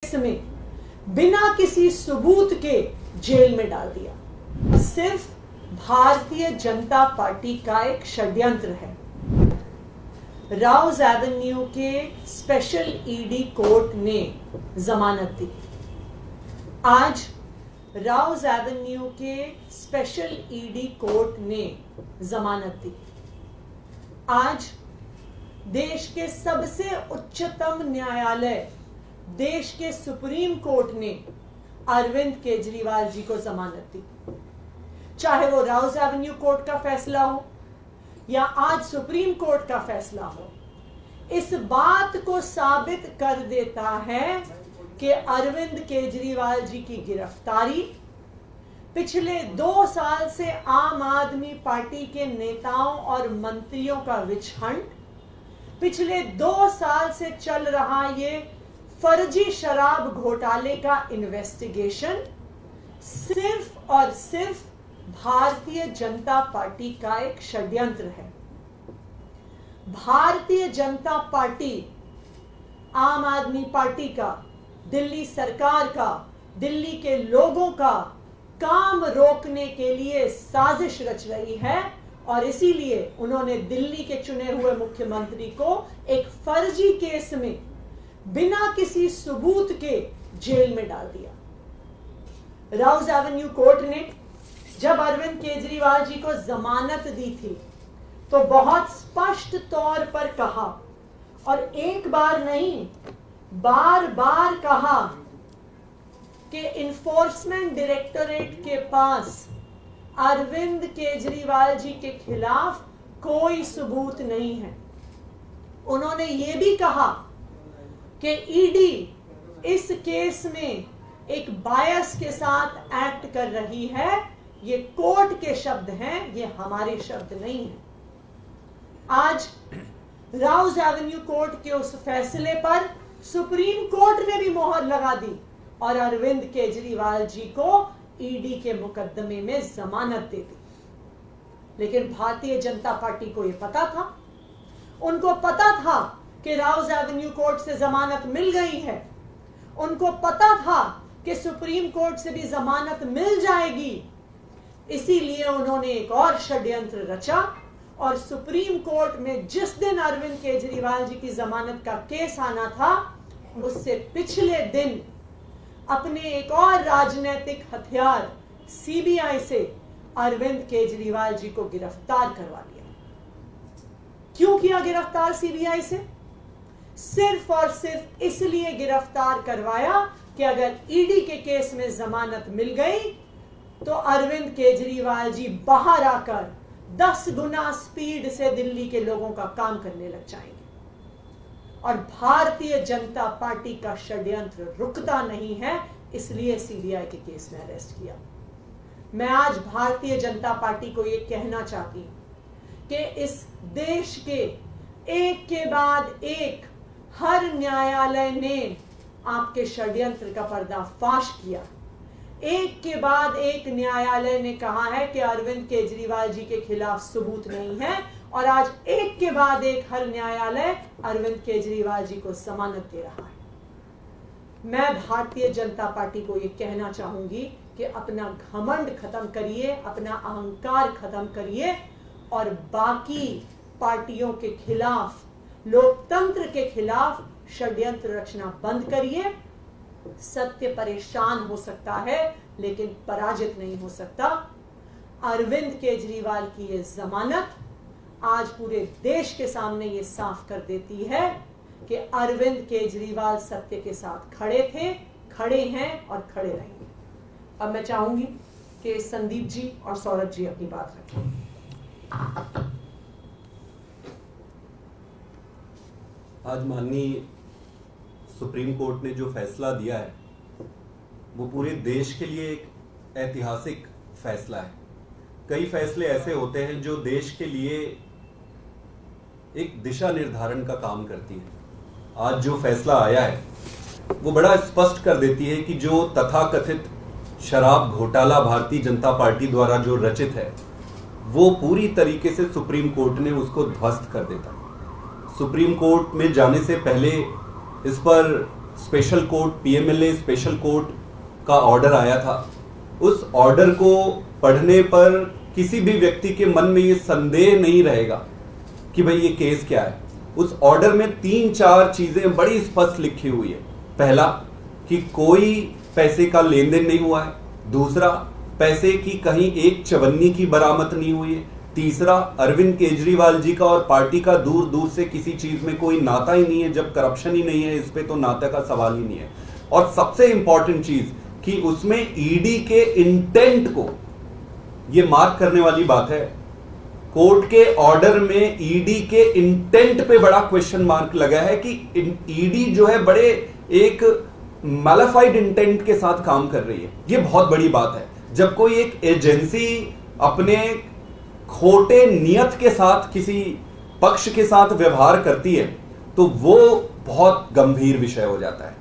में बिना किसी सबूत के जेल में डाल दिया। सिर्फ भारतीय जनता पार्टी का एक षड्यंत्र है। राउज एवेन्यू के स्पेशल ईडी कोर्ट ने जमानत दी। आज राउज एवेन्यू के स्पेशल ईडी कोर्ट ने जमानत दी। आज देश के सबसे उच्चतम न्यायालय, देश के सुप्रीम कोर्ट ने अरविंद केजरीवाल जी को जमानत दी। चाहे वो राउज एवेन्यू कोर्ट का फैसला हो या आज सुप्रीम कोर्ट का फैसला हो, इस बात को साबित कर देता है कि अरविंद केजरीवाल जी की गिरफ्तारी पिछले 2 साल से आम आदमी पार्टी के नेताओं और मंत्रियों का विच हंट, पिछले 2 साल से चल रहा ये फर्जी शराब घोटाले का इन्वेस्टिगेशन सिर्फ और सिर्फ भारतीय जनता पार्टी का एक षड्यंत्र है। भारतीय जनता पार्टी आम आदमी पार्टी का, दिल्ली सरकार का, दिल्ली के लोगों का काम रोकने के लिए साजिश रच रही है और इसीलिए उन्होंने दिल्ली के चुने हुए मुख्यमंत्री को एक फर्जी केस में बिना किसी सबूत के जेल में डाल दिया। राउज एवेन्यू कोर्ट ने जब अरविंद केजरीवाल जी को जमानत दी थी तो बहुत स्पष्ट तौर पर कहा, और एक बार नहीं बार बार कहा, कि इन्फोर्समेंट डायरेक्टोरेट के पास अरविंद केजरीवाल जी के खिलाफ कोई सबूत नहीं है। उन्होंने यह भी कहा कि ईडी इस केस में एक बायस के साथ एक्ट कर रही है। ये कोर्ट के शब्द हैं, ये हमारे शब्द नहीं हैं। आज राउज एवेन्यू कोर्ट के उस फैसले पर सुप्रीम कोर्ट ने भी मोहर लगा दी और अरविंद केजरीवाल जी को ईडी के मुकदमे में जमानत दे दी। लेकिन भारतीय जनता पार्टी को यह पता था, उनको पता था कि राउज एवेन्यू कोर्ट से जमानत मिल गई है, उनको पता था कि सुप्रीम कोर्ट से भी जमानत मिल जाएगी। इसीलिए उन्होंने एक और षड्यंत्र रचा और सुप्रीम कोर्ट में जिस दिन अरविंद केजरीवाल जी की जमानत का केस आना था, उससे पिछले दिन अपने एक और राजनीतिक हथियार सीबीआई से अरविंद केजरीवाल जी को गिरफ्तार करवा लिया। क्यों किया गिरफ्तार सीबीआई से? सिर्फ और सिर्फ इसलिए गिरफ्तार करवाया कि अगर ईडी के केस में जमानत मिल गई तो अरविंद केजरीवाल जी बाहर आकर 10 गुना स्पीड से दिल्ली के लोगों का काम करने लग जाएंगे और भारतीय जनता पार्टी का षड्यंत्र रुकता नहीं है। इसलिए सीबीआई के केस में अरेस्ट किया। मैं आज भारतीय जनता पार्टी को यह कहना चाहती हूं कि इस देश के एक के बाद एक हर न्यायालय ने आपके षड्यंत्र का पर्दाफाश किया। एक के बाद एक न्यायालय ने कहा है कि अरविंद केजरीवाल जी के खिलाफ सबूत नहीं है और आज एक के बाद एक हर न्यायालय अरविंद केजरीवाल जी को जमानत दे रहा है। मैं भारतीय जनता पार्टी को यह कहना चाहूंगी कि अपना घमंड खत्म करिए, अपना अहंकार खत्म करिए और बाकी पार्टियों के खिलाफ, लोकतंत्र के खिलाफ षड्यंत्र रचना बंद करिए। सत्य परेशान हो सकता है लेकिन पराजित नहीं हो सकता। अरविंद केजरीवाल की यह जमानत आज पूरे देश के सामने यह साफ कर देती है कि अरविंद केजरीवाल सत्य के साथ खड़े थे, खड़े हैं और खड़े रहेंगे। अब मैं चाहूंगी कि संदीप जी और सौरभ जी अपनी बात रखें। आज माननीय सुप्रीम कोर्ट ने जो फैसला दिया है वो पूरे देश के लिए एक ऐतिहासिक फैसला है। कई फैसले ऐसे होते हैं जो देश के लिए एक दिशा निर्धारण का काम करती है। आज जो फैसला आया है वो बड़ा स्पष्ट कर देती है कि जो तथाकथित शराब घोटाला भारतीय जनता पार्टी द्वारा जो रचित है वो पूरी तरीके से सुप्रीम कोर्ट ने उसको ध्वस्त कर देता। सुप्रीम कोर्ट में जाने से पहले इस पर special court PMLA special court का ऑर्डर आया था, उस ऑर्डर को पढ़ने पर किसी भी व्यक्ति के मन में ये संदेह नहीं रहेगा कि भाई ये केस क्या है। उस ऑर्डर में 3-4 चीजें बड़ी स्पष्ट लिखी हुई है। पहला कि कोई पैसे का लेन देन नहीं हुआ है। दूसरा, पैसे की कहीं एक चवन्नी की बरामद नहीं हुई है। तीसरा, अरविंद केजरीवाल जी का और पार्टी का दूर दूर से किसी चीज में कोई नाता ही नहीं है। जब करप्शन ही नहीं है इस पे तो नाता का सवाल ही नहीं है। और सबसे इंपॉर्टेंट चीज कि उसमें ईडी के इंटेंट को ये मार्क करने वाली बात है। कोर्ट के ऑर्डर में ईडी के इंटेंट पे बड़ा क्वेश्चन मार्क लगा है कि ईडी जो है बड़े एक मैलिफाइड इंटेंट के साथ काम कर रही है। ये बहुत बड़ी बात है। जब कोई एक एजेंसी अपने खोटे नियत के साथ किसी पक्ष के साथ व्यवहार करती है तो वो बहुत गंभीर विषय हो जाता है।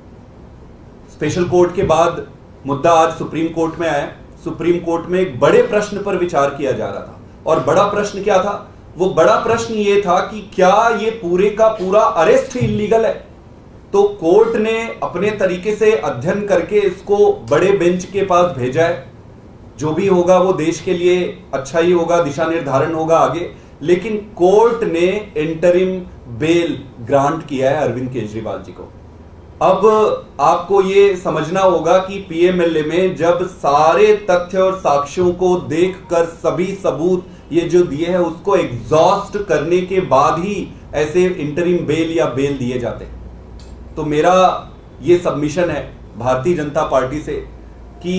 स्पेशल कोर्ट के बाद मुद्दा आज सुप्रीम कोर्ट में आया। सुप्रीम कोर्ट में एक बड़े प्रश्न पर विचार किया जा रहा था। और बड़ा प्रश्न क्या था? वो बड़ा प्रश्न ये था कि क्या ये पूरे का पूरा अरेस्ट ही इलीगल है। तो कोर्ट ने अपने तरीके से अध्ययन करके इसको बड़े बेंच के पास भेजा है। जो भी होगा वो देश के लिए अच्छा ही होगा, दिशा निर्धारण होगा आगे। लेकिन कोर्ट ने इंटरिम बेल ग्रांट किया है अरविंद केजरीवाल जी को। अब आपको ये समझना होगा कि पीएमएलए में जब सारे तथ्य और साक्ष्यों को देखकर सभी सबूत ये जो दिए हैं उसको एग्जॉस्ट करने के बाद ही ऐसे इंटरिम बेल या बेल दिए जाते हैं। तो मेरा ये सबमिशन है भारतीय जनता पार्टी से कि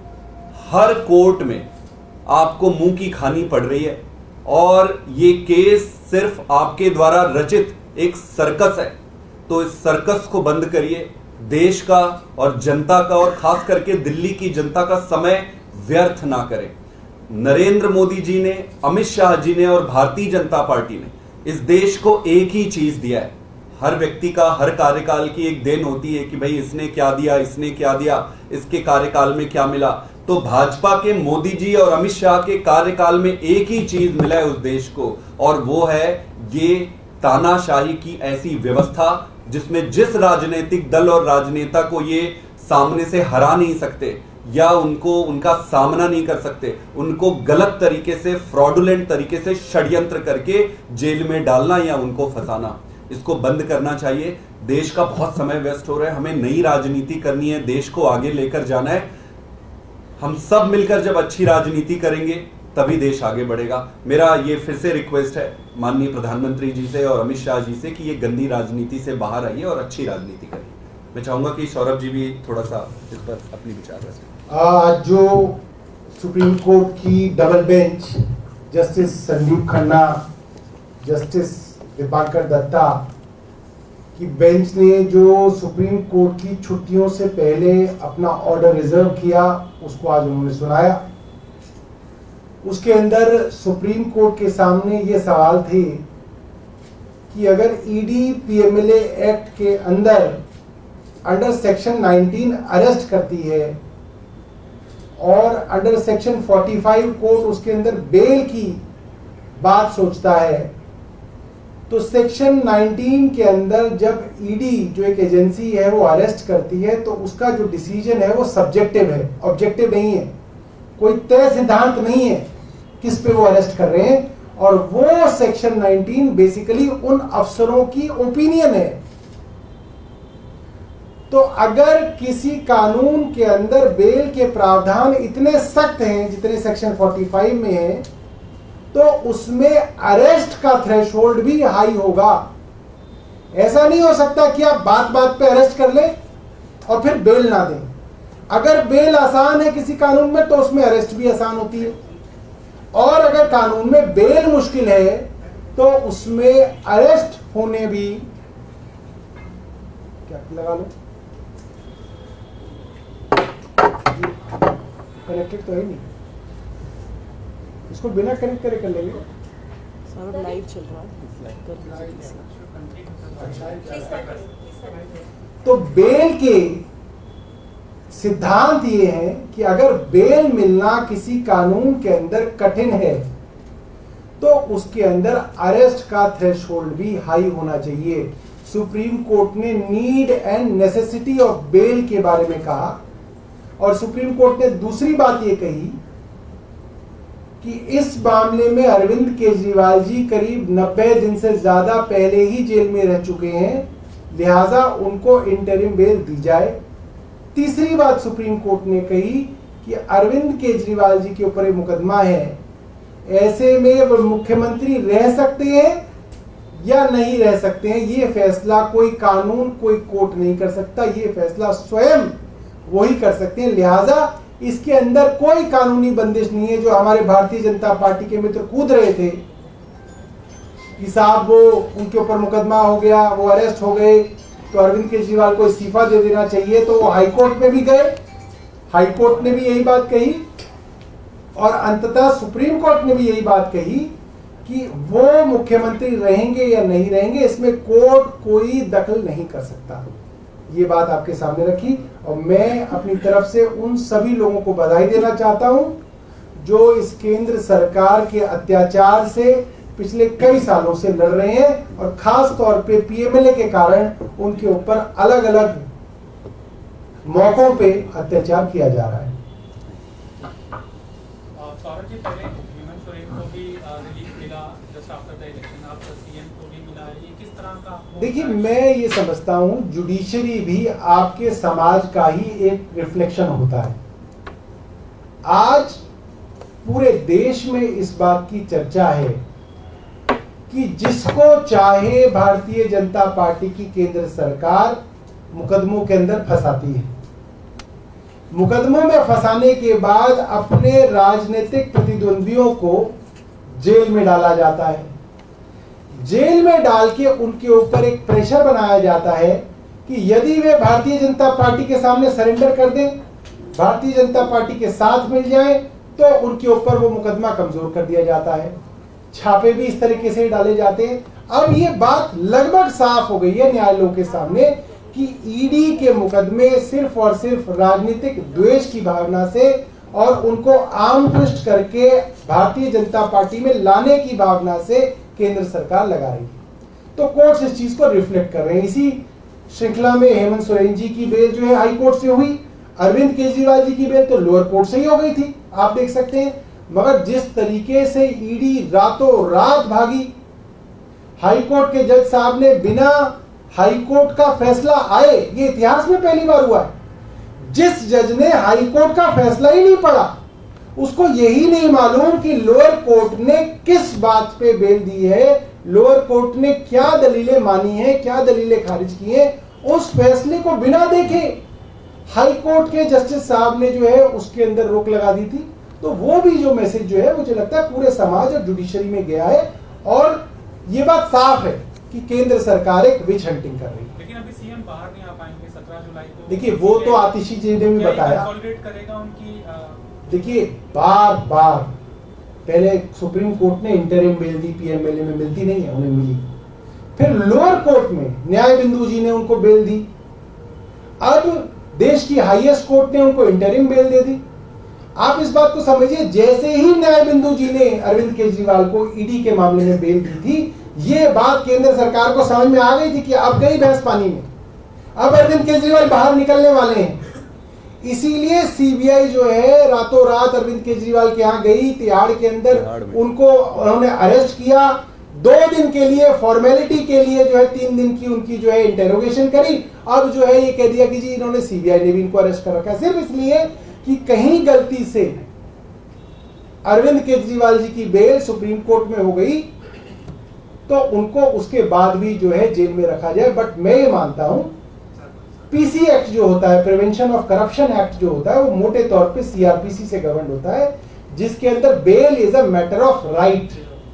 हर कोर्ट में आपको मुंह की खानी पड़ रही है और ये केस सिर्फ आपके द्वारा रचित एक सर्कस है। तो इस सर्कस को बंद करिए। देश का और जनता का और खास करके दिल्ली की जनता का समय व्यर्थ ना करें। नरेंद्र मोदी जी ने, अमित शाह जी ने और भारतीय जनता पार्टी ने इस देश को एक ही चीज दिया है। हर व्यक्ति का हर कार्यकाल की एक देन होती है कि भाई इसने क्या दिया, इसने क्या दिया, इसके कार्यकाल में क्या मिला। तो भाजपा के मोदी जी और अमित शाह के कार्यकाल में एक ही चीज मिला है उस देश को, और वो है ये तानाशाही की ऐसी व्यवस्था जिसमें जिस राजनीतिक दल और राजनेता को ये सामने से हरा नहीं सकते या उनका सामना नहीं कर सकते, उनको गलत तरीके से, फ्रॉडुलेंट तरीके से षड्यंत्र करके जेल में डालना या उनको फंसाना, इसको बंद करना चाहिए। देश का बहुत समय वेस्ट हो रहा है। हमें नई राजनीति करनी है, देश को आगे लेकर जाना है। हम सब मिलकर जब अच्छी राजनीति करेंगे तभी देश आगे बढ़ेगा। मेरा ये फिर से रिक्वेस्ट है माननीय प्रधानमंत्री जी से और अमित शाह जी से कि ये गंदी राजनीति से बाहर आइए और अच्छी राजनीति करिए। मैं चाहूंगा कि सौरभ जी भी थोड़ा सा इस पर अपनी विचार रखें। जो सुप्रीम कोर्ट की double bench justice Sandeep Khanna, justice Dipankar Datta की बेंच ने जो सुप्रीम कोर्ट की छुट्टियों से पहले अपना ऑर्डर रिजर्व किया उसको आज उन्होंने सुनाया। उसके अंदर सुप्रीम कोर्ट के सामने ये सवाल थे कि अगर ईडी पीएमएलए एक्ट के अंडर सेक्शन 19 अरेस्ट करती है और अंडर सेक्शन 45 कोर्ट उसके अंदर बेल की बात सोचता है, तो सेक्शन 19 के अंदर जब ईडी जो एक एजेंसी है वो अरेस्ट करती है तो उसका जो डिसीजन है वो सब्जेक्टिव है, ऑब्जेक्टिव नहीं है। कोई तय सिद्धांत नहीं है किस पे वो अरेस्ट कर रहे हैं, और वो सेक्शन 19 बेसिकली उन अफसरों की ओपिनियन है। तो अगर किसी कानून के अंदर बेल के प्रावधान इतने सख्त हैं जितने सेक्शन 45 में है, तो उसमें अरेस्ट का थ्रेशोल्ड भी हाई होगा। ऐसा नहीं हो सकता कि आप बात बात पे अरेस्ट कर लें और फिर बेल ना दें। अगर बेल आसान है किसी कानून में तो उसमें अरेस्ट भी आसान होती है, और अगर कानून में बेल मुश्किल है तो उसमें अरेस्ट होने भी, क्या लगा लो, कनेक्टेड तो है नहीं, इसको बिना कनेक्ट करे कर लेंगे। सर लाइव चल रहा है। तो बेल के सिद्धांत ये है कि अगर बेल मिलना किसी कानून के अंदर कठिन है तो उसके अंदर अरेस्ट का थ्रेशोल्ड भी हाई होना चाहिए। सुप्रीम कोर्ट ने need and necessity of bail के बारे में कहा, और सुप्रीम कोर्ट ने दूसरी बात यह कही कि इस मामले में अरविंद केजरीवाल जी करीब 90 दिन से ज्यादा पहले ही जेल में रह चुके हैं, लिहाजा उनको इंटरिम बेल दी जाए। तीसरी बात सुप्रीम कोर्ट ने कही कि अरविंद केजरीवाल जी के ऊपर एक मुकदमा है, ऐसे में वो मुख्यमंत्री रह सकते हैं या नहीं रह सकते हैं, ये फैसला कोई कानून, कोई कोर्ट नहीं कर सकता, ये फैसला स्वयं वही कर सकते हैं। लिहाजा इसके अंदर कोई कानूनी बंदिश नहीं है। जो हमारे भारतीय जनता पार्टी के मित्र कूद रहे थे कि साहब वो उनके ऊपर मुकदमा हो गया, वो अरेस्ट हो गए, तो अरविंद केजरीवाल को इस्तीफा दे देना चाहिए, तो वो हाईकोर्ट में भी गए, हाईकोर्ट ने भी यही बात कही, और अंततः सुप्रीम कोर्ट ने भी यही बात कही कि वो मुख्यमंत्री रहेंगे या नहीं रहेंगे, इसमें कोर्ट कोई दखल नहीं कर सकता। ये बात आपके सामने रखी, और मैं अपनी तरफ से उन सभी लोगों को बधाई देना चाहता हूं जो इस केंद्र सरकार के अत्याचार से पिछले कई सालों से लड़ रहे हैं, और खास तौर पे पीएमएलए के कारण उनके ऊपर अलग अलग मौकों पे अत्याचार किया जा रहा है। सौरभ जी, पहले हेमंत सोरेन को भी रिलीफ मिला जस्ट आफ्टर द इलेक्शन, अब सीएम को भी मिला है, ये किस तरह का? देखिए, मैं ये समझता हूं जुडिशरी भी आपके समाज का ही एक रिफ्लेक्शन होता है। आज पूरे देश में इस बात की चर्चा है कि जिसको चाहे भारतीय जनता पार्टी की केंद्र सरकार मुकदमों के अंदर फंसाती है, मुकदमों में फंसाने के बाद अपने राजनीतिक प्रतिद्वंदियों को जेल में डाला जाता है, जेल में डाल के उनके ऊपर एक प्रेशर बनाया जाता है कि यदि वे भारतीय जनता पार्टी के सामने सरेंडर कर दें, भारतीय जनता पार्टी के साथ मिल जाएं, तो उनके ऊपर वो मुकदमा कमजोर कर दिया जाता है। छापे भी इस तरीके से डाले जाते हैं। अब ये बात लगभग साफ हो गई है न्यायालयों के सामने कि ईडी के मुकदमे सिर्फ और सिर्फ राजनीतिक द्वेष की भावना से और उनको आर्म ट्विस्ट करके भारतीय जनता पार्टी में लाने की भावना से केंद्र सरकार लगा रही है। तो कोर्ट्स इस चीज को रिफ्लेक्ट कर रहे हैं। इसी श्रृंखला में हेमंत सोरेन जी की बेल जो है हाई कोर्ट से हुई, अरविंद केजरीवाल जी की बेल तो लोअर कोर्ट से ही हो गई थी, आप देख सकते हैं। मगर जिस तरीके से ईडी रातों रात भागी, हाई कोर्ट के जज साहब ने बिना हाई कोर्ट का फैसला आए, ये इतिहास में पहली बार हुआ है, जिस जज ने हाई कोर्ट का फैसला ही नहीं पढ़ा, उसको यही नहीं मालूम कि लोअर कोर्ट ने किस बात पे बेल दी है, लोअर कोर्ट ने क्या दलीलें मानी है, क्या दलीलें खारिज की है, उस फैसले को बिना देखे हाई कोर्ट के जस्टिस साहब ने जो है उसके अंदर रोक लगा दी थी। तो वो भी जो मैसेज जो है मुझे लगता है पूरे समाज और जुडिशरी में गया है, और ये बात साफ है कि केंद्र सरकार एक विच हंटिंग कर रही है। लेकिन अभी सीएम बाहर नहीं आ पाएंगे 17 जुलाई को। देखिए, वो तो आतिशी जी ने भी बताया, करेगा उनकी। देखिए, बार बार पहले सुप्रीम कोर्ट ने इंटरिम बेल दी, पीएमएलए में मिलती नहीं है, उन्हें मिली। फिर लोअर कोर्ट में न्याय बिंदु जी ने उनको बेल दी, अब देश की हाईएस्ट कोर्ट ने उनको इंटरिम बेल दे दी। आप इस बात को समझिए, जैसे ही न्याय बिंदु जी ने अरविंद केजरीवाल को ईडी के मामले में बेल दी थी, ये बात केंद्र सरकार को समझ में आ गई थी कि अब गई भैंस पानी में, अब अरविंद केजरीवाल बाहर निकलने वाले हैं। इसीलिए सीबीआई जो है रातों रात अरविंद केजरीवाल के यहाँ गई, तिहाड़ के अंदर उनको उन्होंने अरेस्ट किया, 2 दिन के लिए फॉर्मेलिटी के लिए जो है 3 दिन की उनकी जो है इंटेरोगेशन करी। अब जो है ये कह दिया कि जी इन्होंने, सीबीआई ने भी इनको अरेस्ट कर रखा है, सिर्फ इसलिए कि कहीं गलती से अरविंद केजरीवाल जी की बेल सुप्रीम कोर्ट में हो गई तो उनको उसके बाद भी जो है जेल में रखा जाए। बट मैं ये मानता हूं पीसी एक्ट जो होता है, प्रिवेंशन ऑफ करप्शन एक्ट जो होता है, वो मोटे तौर पे सीआरपीसी से गवर्न होता है, जिसके अंदर bail is a matter of right.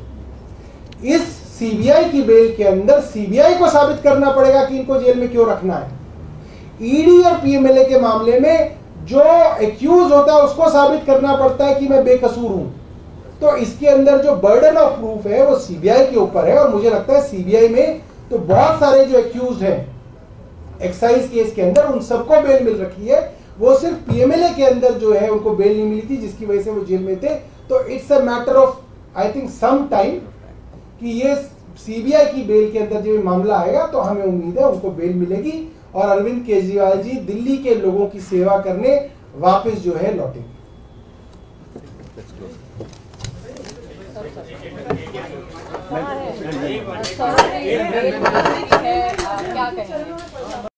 इस सीबीआई की बेल के अंदर सीबीआई को साबित करना पड़ेगा कि इनको जेल में क्यों रखना है। ईडी और पीएमएलए के मामले में जो एक्यूज होता है उसको साबित करना पड़ता है कि मैं बेकसूर हूं। तो इसके अंदर जो बर्डन ऑफ प्रूफ है वो सीबीआई के ऊपर है, और मुझे लगता है सीबीआई में तो बहुत सारे जो एक्यूज हैं एक्साइज केस के अंदर, उन सबको बेल मिल रखी है। वो सिर्फ पीएमएलए के अंदर जो है उनको बेल नहीं मिली थी, जिसकी वजह से वो जेल में थे। तो it's a matter of I think some time कि ये सीबीआई की बेल के अंदर जब ये मामला आएगा तो हमें उम्मीद है उनको बेल मिलेगी और अरविंद केजरीवाल जी दिल्ली के लोगों की सेवा करने वापस जो है लौटेंगे। क्या कहेंगे?